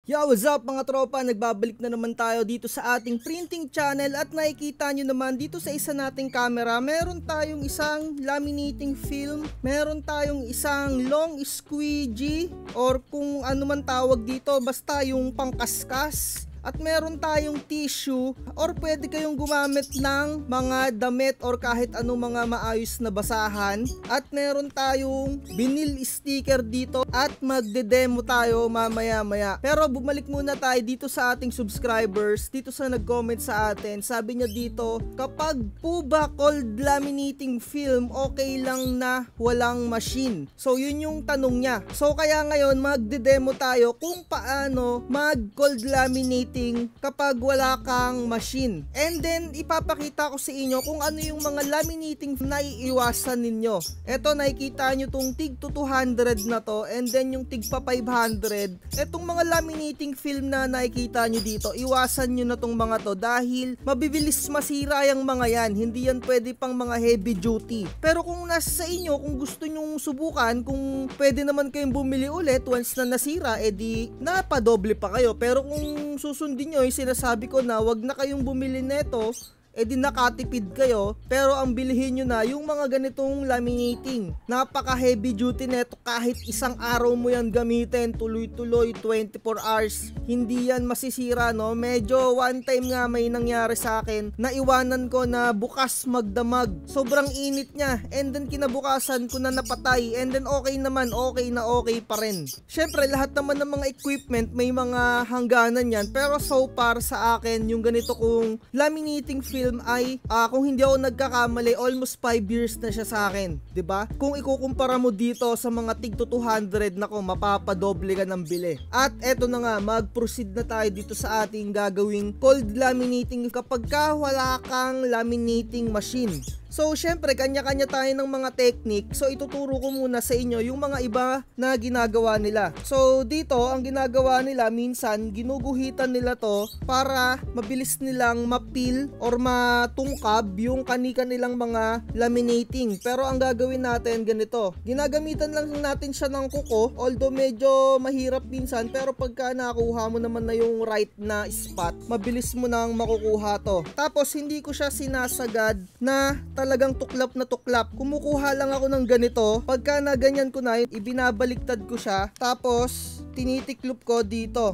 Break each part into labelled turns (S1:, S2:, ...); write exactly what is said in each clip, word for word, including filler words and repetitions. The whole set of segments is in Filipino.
S1: Yo, what's up mga tropa? Nagbabalik na naman tayo dito sa ating printing channel at nakikita nyo naman dito sa isa nating camera, meron tayong isang laminating film, meron tayong isang long squeegee or kung ano man tawag dito, basta yung pangkaskas. At meron tayong tissue or pwede kayong gumamit ng mga damit or kahit anong mga maayos na basahan. At meron tayong vinyl sticker dito at magde-demo tayo mamaya maya. Pero bumalik muna tayo dito sa ating subscribers, dito sa nag-comment sa atin. Sabi niya dito, kapag po ba cold laminating film, okay lang na walang machine? So yun yung tanong niya. So kaya ngayon magde-demo tayo kung paano mag cold laminate kapag wala kang machine. And then ipapakita ko sa inyo kung ano yung mga laminating na iiwasan ninyo. Eto, nakikita nyo tong tig to two hundred na to, and then yung tig pa five hundred. Etong mga laminating film na nakikita nyo dito, iwasan nyo na tong mga to dahil mabibilis masira yung mga yan. Hindi yan pwede pang mga heavy duty. Pero kung nasa sa inyo, kung gusto nyong subukan, kung pwede naman kayong bumili ulit once na nasira, edi napadoble pa kayo. Pero kung susundin nyo yung sinasabi ko na wag na kayong bumili neto, eh di nakatipid kayo, pero ang bilhin nyo na yung mga ganitong laminating. Napaka heavy duty neto, kahit isang araw mo yan gamitin, tuloy-tuloy, twenty-four hours, hindi yan masisira, no? Medyo one time nga may nangyari sa akin, naiwanan ko na bukas magdamag, sobrang init niya, and then kinabukasan ko na napatay, and then okay naman, okay na okay pa rin. Syempre lahat naman ng mga equipment may mga hangganan yan, pero so far sa akin yung ganito kong laminating film ay uh, kung hindi ako nagkakamali, almost five years na siya sa akin, 'di ba? Kung ikukumpara mo dito sa mga tig to two hundred, nako, mapapadoble ka ng bili. At eto na nga, mag-proceed na tayo dito sa ating gagawing cold laminating kapag ka wala kang laminating machine. So syempre kanya-kanya tayo ng mga technique. So ituturo ko muna sa inyo yung mga iba na ginagawa nila. So dito ang ginagawa nila, minsan ginuguhitan nila to para mabilis nilang mapil or matungkab yung kanika nilang mga laminating. Pero ang gagawin natin ganito, ginagamitan lang natin siya ng kuko, although medyo mahirap minsan, pero pagka nakuha mo naman na yung right na spot, mabilis mo nang makukuha to. Tapos hindi ko siya sinasagad na talagang tuklap na tuklap. Kumukuha lang ako ng ganito. Pagka na ganyan ko na, ibinabaliktad ko siya. Tapos, tinitiklop ko dito.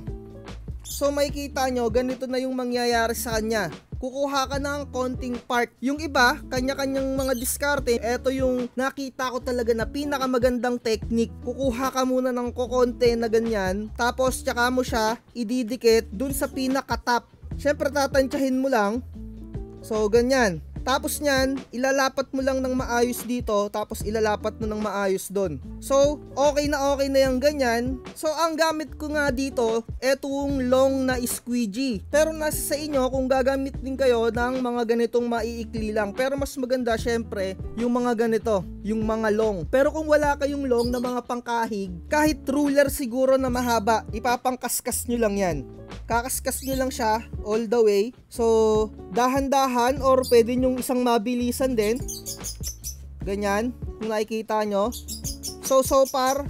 S1: So, makikita nyo, ganito na yung mangyayari sa kanya. Kukuha ka ng konting part. Yung iba, kanya-kanyang mga diskarte. Ito yung nakita ko talaga na pinakamagandang technique. Kukuha ka muna ng kukonte na ganyan. Tapos, tsaka mo siya ididikit dun sa pinaka-top. Siyempre, tatansyahin mo lang. So, ganyan. Tapos nyan, ilalapat mo lang ng maayos dito, tapos ilalapat mo ng maayos doon. So, okay na okay na yung ganyan. So, ang gamit ko nga dito, etong long na squeegee. Pero nasa sa inyo kung gagamit din kayo ng mga ganitong maiikli lang. Pero mas maganda syempre yung mga ganito, yung mga long. Pero kung wala kayong long na mga pangkahig, kahit ruler siguro na mahaba, ipapangkaskas nyo lang yan. Kakaskas nyo lang siya all the way. So, dahan-dahan or pwede nyong isang mabilisan din. Ganyan, kung nakikita nyo. So, so far,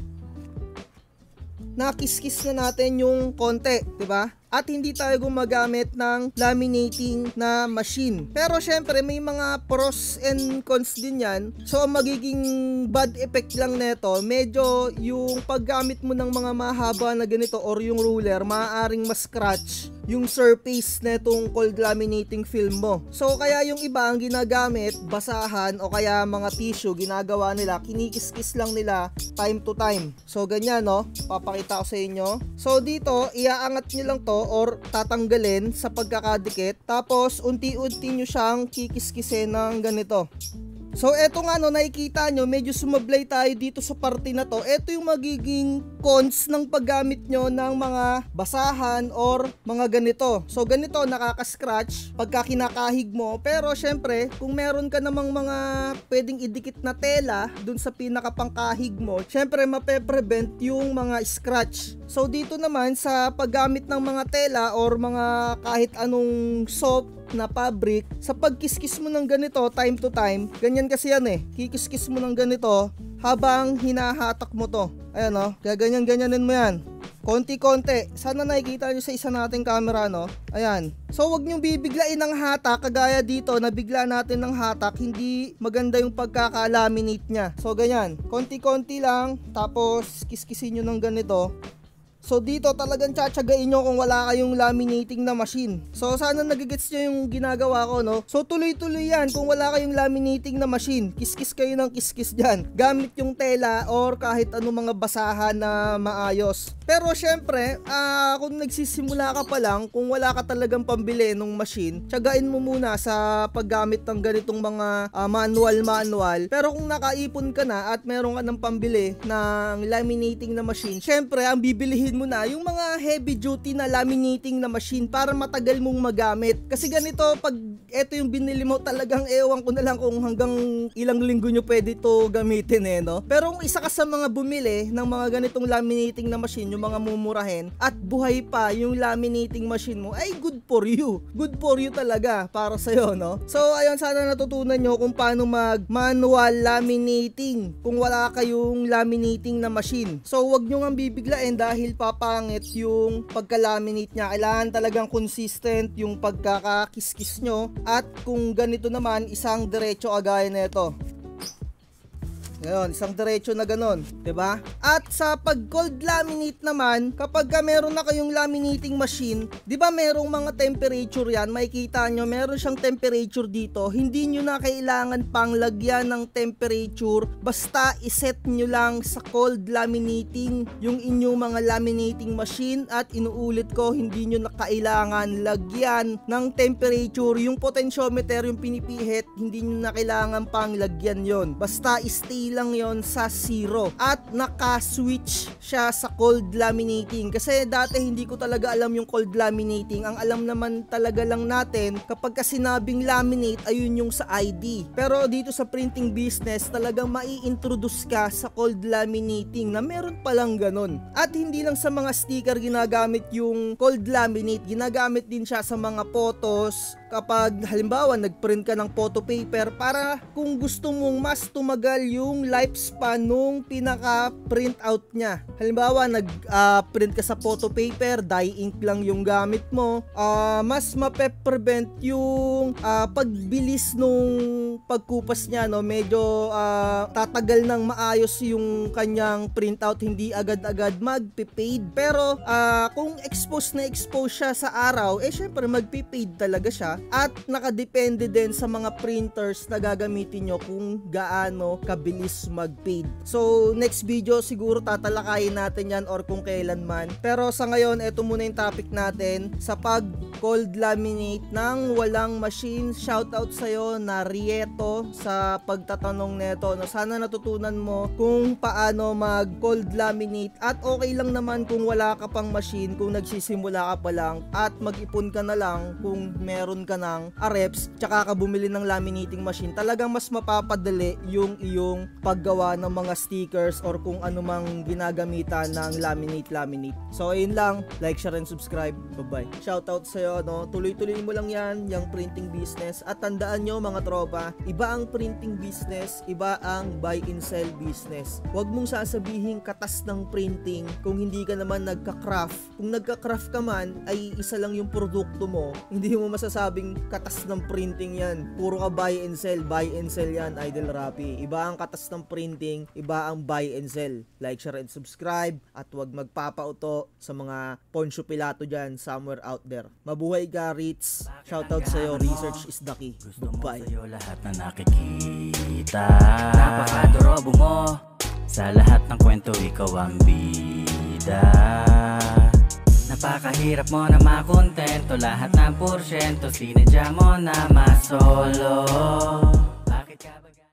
S1: nakis-kis na natin yung konti, diba? At hindi tayo gumagamit ng laminating na machine. Pero syempre may mga pros and cons din yan. So ang magiging bad effect lang neto, medyo yung paggamit mo ng mga mahaba na ganito or yung ruler, maaaring ma-scratch yung surface netong cold laminating film mo. So kaya yung iba ang ginagamit, basahan o kaya mga tissue, ginagawa nila, kinikis-kis lang nila time to time. So ganyan, no, papakita ko sa inyo. So dito, iaangat nyo lang to or tatanggalin sa pagkakadikit, tapos unti-unti nyo siyang kikis-kisin ng ganito. So eto nga, no, nakikita nyo, medyo sumablay tayo dito sa parte na to. Eto yung magiging cons ng paggamit nyo ng mga basahan or mga ganito. So ganito, nakaka-scratch pagka kinakahig mo. Pero syempre, kung meron ka namang mga pwedeng idikit na tela dun sa pinakapangkahig mo, syempre mape-prevent yung mga scratch. So dito naman sa paggamit ng mga tela or mga kahit anong soap na fabric, sa pagkiskis mo ng ganito time to time, ganyan kasi yan eh, kikiskis mo ng ganito habang hinahatak mo to. Ayan o, kaya ganyan-ganyanin mo yan. konti-konti. Sana nakikita nyo sa isa nating camera, no? Ayan. So, wag nyo bibiglain ng hatak, kagaya dito, nabigla natin ng hatak, hindi maganda yung pagkaka-laminate niya. So, ganyan. Konti-konti lang, tapos kiskisin nyo ng ganito. So dito talagang tsatsagain nyo kung wala kayong laminating na machine. So sana nagigets nyo yung ginagawa ko, no? So tuloy-tuloy yan kung wala kayong laminating na machine. Kiskis kayo ng kiskis dyan. Gamit yung tela or kahit ano mga basahan na maayos. Pero syempre, uh, kung nagsisimula ka pa lang, kung wala ka talagang pambili ng machine, tsagain mo muna sa paggamit ng ganitong mga uh, manual-manual. Pero kung nakaipon ka na at meron ka ng pambili ng laminating na machine, syempre ang bibilihin mo na yung mga heavy duty na laminating na machine para matagal mong magamit. Kasi ganito, pag eto yung binili mo, talagang ewan ko na lang kung hanggang ilang linggo nyo pwede to gamitin eh, no? Pero kung isa ka sa mga bumili ng mga ganitong laminating na machine, yung mga mumurahin, at buhay pa yung laminating machine mo, ay good for you. Good for you talaga para sa'yo, no? So ayun, sana natutunan nyo kung paano mag manual laminating kung wala kayong laminating na machine. So wag nyo nga bibiglain dahil papangit yung pagka-laminate niya. Kailangan talagang consistent yung pagkakakiskis nyo. At kung ganito naman, isang diretso agaya nito. Ngayon, isang diretso na ganon, 'di ba? At sa pag cold laminate naman, kapag ka meron na kayong laminating machine, 'di ba merong mga temperature 'yan, makikita nyo, meron siyang temperature dito. Hindi nyo na kailangan pang lagyan ng temperature, basta iset nyo lang sa cold laminating yung inyong mga laminating machine. At inuulit ko, hindi nyo na kailangan lagyan ng temperature. Yung potentiometer, yung pinipihit, hindi nyo na kailangan pang lagyan yon. Basta stay lang yon sa zero at naka-switch siya sa cold laminating. Kasi dati hindi ko talaga alam yung cold laminating. Ang alam naman talaga lang natin kapag ka sinabing laminate, ayun yung sa I D. Pero dito sa printing business, talagang mai-introduce ka sa cold laminating na meron palang ganun. At hindi lang sa mga sticker ginagamit yung cold laminate, ginagamit din siya sa mga photos. Kapag halimbawa nagprint ka ng photo paper, para kung gusto mong mas tumagal yung lifespan nung pinaka print out niya. Halimbawa nag-print uh, ka sa photo paper, dye ink lang yung gamit mo, uh, mas mape-prevent yung uh, pagbilis nung pagkupas niya, no? Medyo uh, tatagal ng maayos yung kanyang printout, hindi agad-agad magpe-fade. Pero uh, kung expose na expose siya sa araw, eh syempre magpe-fade talaga siya. At nakadepende din sa mga printers na gagamitin nyo kung gaano kabilis mag-fade. So next video siguro tatalakayin natin yan or kung kailan man. Pero sa ngayon, eto muna yung topic natin sa pag cold laminate ng walang machine. Shoutout sa'yo na Rieto sa pagtatanong neto. No, sana natutunan mo kung paano mag cold laminate. At okay lang naman kung wala ka pang machine, kung nagsisimula ka pa lang, at mag-ipon ka na lang kung meron ka ng areps tsaka ka bumili ng laminating machine. Talagang mas mapapadali yung iyong paggawa ng mga stickers or kung ano mang ginagamitan ng laminate laminate. So ayun lang, like, share, and subscribe. Bye bye. Shoutout sa'yo, no? Tuloy-tuloy mo lang yan, yung printing business. At tandaan nyo mga tropa, iba ang printing business, iba ang buy and sell business. Huwag mong sasabihin katas ng printing kung hindi ka naman nagka-craft. Kung nagka-craft ka man, ay isa lang yung produkto mo, hindi mo masasabing katas ng printing yan. Puro ka buy and sell, buy and sell yan, Idol Rapi. Iba ang katas ng printing, iba ang buy and sell. Like, share, and subscribe. At huwag magpapauto sa mga Poncio Pilato dyan, somewhere out there. Mabuhay ka, Ritz. Shoutout sa'yo, research is the key. Bye.
S2: Sa'yo lahat na nakikita. Napakadorobo mo. Sa lahat ng kwento, ikaw ang bida. Napakahirap mo na makontento. Lahat ng porsyento, sinadya mo na masolo. Bakit ka ba